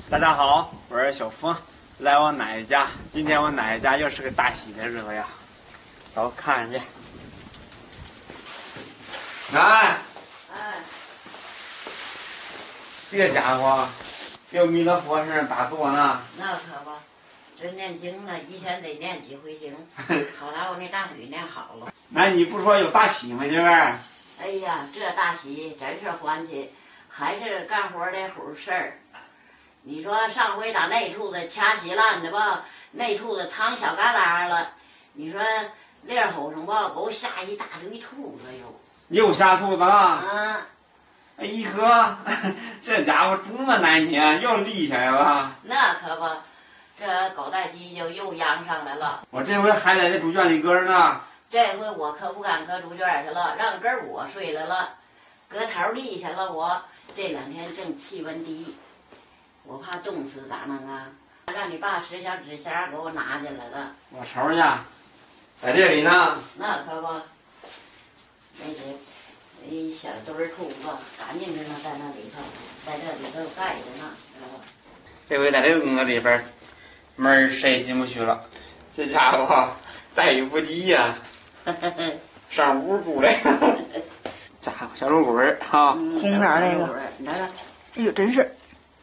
大家好，我是小峰，来我奶奶家。今天我奶奶家又是个大喜的日子呀，走看看去。奶，这家伙又弥勒佛身上打坐呢。 那可不，这念经呢，一天得念几回经。好家伙，那大腿念好了。 奶，你不说有大喜吗？今儿？ 哎呀，这大喜真是欢喜，还是干活的虎事儿。你说上回打那处子掐稀烂的吧，那处子藏小旮旯了。你说猎吼上吧，给我吓一大堆兔子又下兔子了。 嗯。 哎呵，这家伙这么难捏，又立起来了。 那可不，这狗带鸡就又央上来了。 我这回还在这猪圈里搁着呢。 这回我可不敢搁猪圈去了，让根我睡来了，搁头立下了我。这2天正气温低，我怕冻死咋弄啊？让你爸10小纸钱给我拿进来了。 我瞅去，在这里呢。 那可不，那个一小堆兔子，干净着呢，在那里头，在这里头盖着呢，知道吧？ 这回在这个里边，门谁也进不去了。这家伙待遇不低呀、上屋住来。家伙小肉滚儿哈， 红色那个， 来了。 哎呦，真是。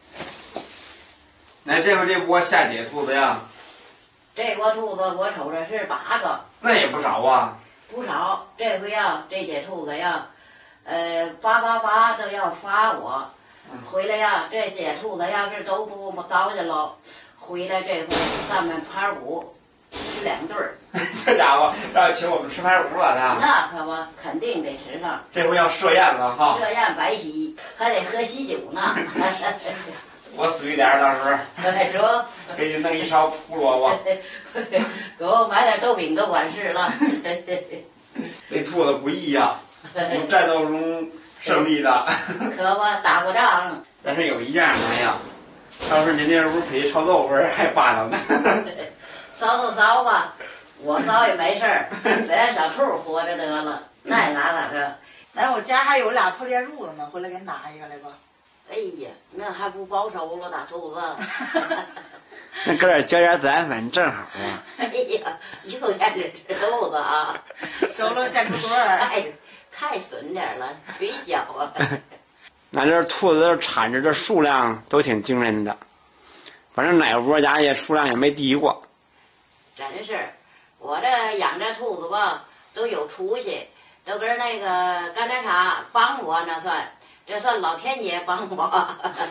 那这回这窝下几个兔子呀？ 这窝兔子我瞅着是8个。 那也不少啊。 不少，这回呀，这些兔子呀，888都要罚我。回来呀，这些兔子要是都不糟践了，回来这回咱们排骨吃2顿儿。 这家伙要请我们吃排骨了呢。 那可不，肯定得吃上。 这回要设宴了哈。 设宴摆喜，还得喝喜酒呢。 我死一点，到时候。 说。 给你弄一勺胡萝卜。 给我买点豆饼就完事了。 这兔子不易呀，战斗中胜利的。 可不，打过仗。 但是有一样，哎呀，要是您这屋可以炒豆腐还霸道呢。 烧就烧吧，我烧也没事儿，只要小兔活着得了，那也咋着。 哎，我家还有2破电褥子呢，回来给你拿一个来吧。 哎呀，那还不保守了，大兔子。 那搁点浇点子弹粉正好啊。 哎呀，又在这吃豆子啊！ 收了现出多儿。 哎，太损点了，腿小啊。 那这兔子产着的数量都挺惊人的，反正哪窝家也数量也没低过。 真是，我这养这兔子吧，都有出息，都跟那个干点啥帮我那算，这算老天爷帮我。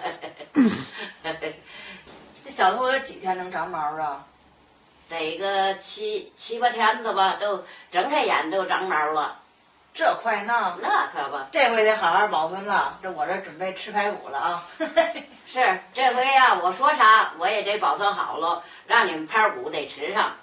这小兔子几天能长毛啊？ 得个7、8天子吧，都睁开眼都长毛了。 这快呢？ 那可不， 这回得好好保存了。我这准备吃排骨了啊。 是这回呀，我说啥我也得保存好了，让你们排骨得吃上。